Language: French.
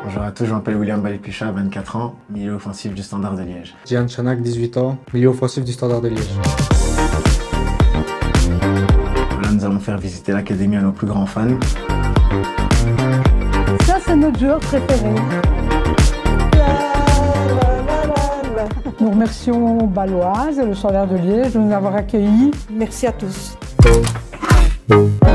Bonjour à tous, je m'appelle William Balipicha, 24 ans, milieu offensif du Standard de Liège. Gian Chanak, 18 ans, milieu offensif du Standard de Liège. Là, nous allons faire visiter l'académie à nos plus grands fans. Ça, c'est notre joueur préféré. Nous remercions Baloise et le Standard de Liège de nous avoir accueillis. Merci à tous.